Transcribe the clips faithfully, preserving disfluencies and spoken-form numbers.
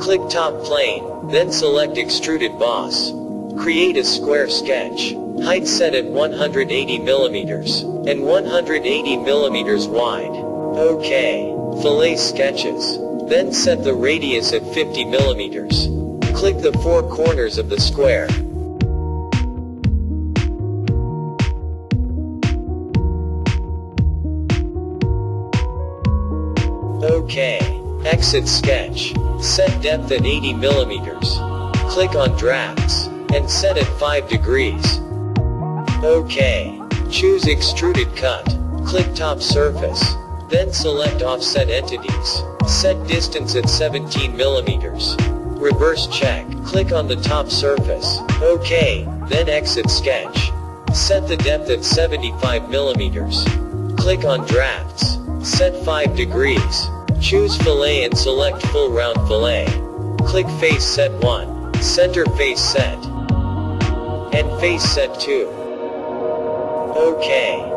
Click top plane, then select extruded boss. Create a square sketch. Height set at one hundred eighty millimeters, and one hundred eighty millimeters wide. OK. Fillet sketches. Then set the radius at fifty millimeters. Click the four corners of the square. OK. Exit sketch. Set depth at eighty millimeters. Click on drafts, and set at five degrees. OK. Choose extruded cut. Click top surface. Then select offset entities. Set distance at seventeen millimeters. Reverse check. Click on the top surface. OK. Then exit sketch. Set the depth at seventy-five millimeters. Click on drafts. Set five degrees. Choose fillet and select full round fillet. Click face set one. Center face set. And face set two. OK.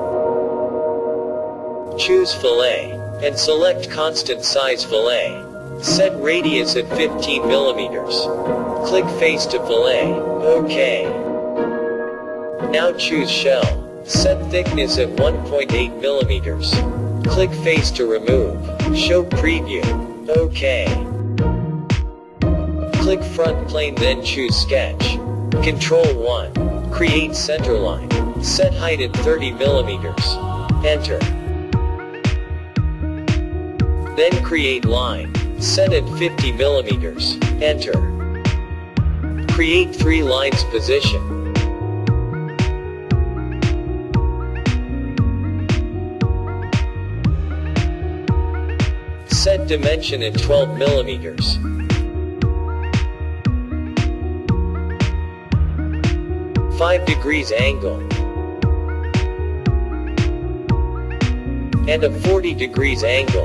Choose fillet, and select constant size fillet. Set radius at fifteen millimeters. Click face to fillet. OK. Now choose shell. Set thickness at one point eight millimeters. Click face to remove. Show preview. OK. Click front plane, then choose sketch. Control one. Create centerline. Set height at thirty millimeters. Enter. Then create line. Set at fifty millimeters. Enter. Create three lines position. Set dimension at twelve millimeters. five degrees angle. And a forty degrees angle.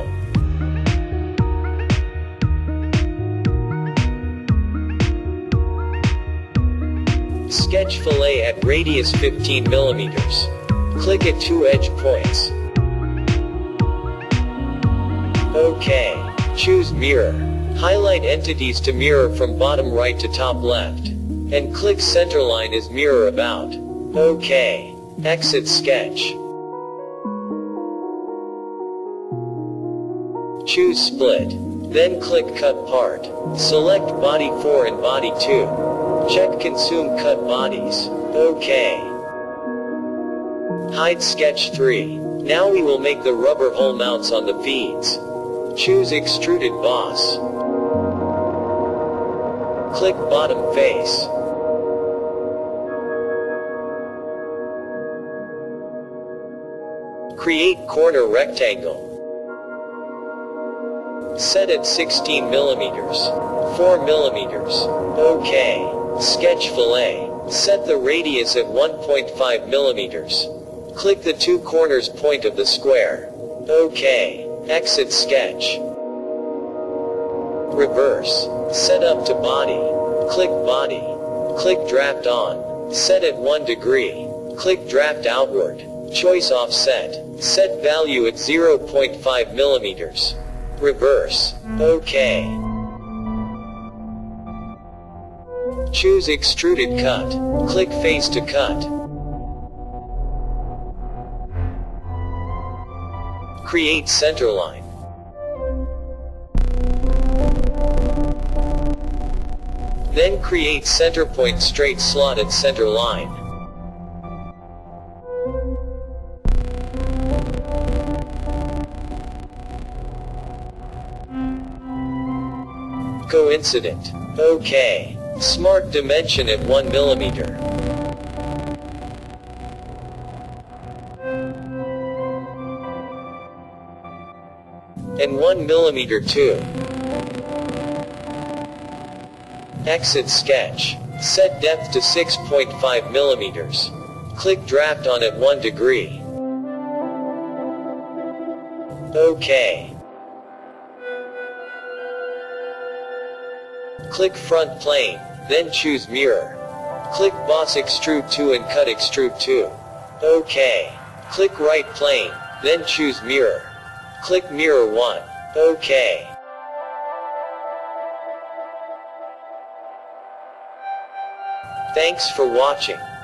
Sketch fillet at radius fifteen millimeters. Click at two edge points. OK. Choose mirror. Highlight entities to mirror from bottom right to top left. And click centerline as mirror about. OK. Exit sketch. Choose split. Then click cut part. Select body four and body two. Check consume cut bodies. OK. Hide sketch three. Now we will make the rubber hole mounts on the feeds. Choose extruded boss. Click bottom face. Create corner rectangle. Set at sixteen millimeters. four millimeters. OK. Sketch fillet. Set the radius at one point five millimeters. Click the two corners point of the square. OK. Exit sketch. Reverse. Set up to body. Click body. Click draft on. Set at one degree. Click draft outward. Choice offset. Set value at zero point five millimeters. Reverse. OK. Choose extruded cut. Click face to cut. Create centerline. Then create center point straight slot at center line. Coincident. OK. Smart dimension at one millimeter. And one millimeter too. Exit sketch. Set depth to six point five millimeters. Click draft on at one degree. OK. Click front plane, then choose mirror. Click boss extrude two and cut extrude two. OK. Click right plane, then choose mirror. Click mirror one. OK. Thanks for watching.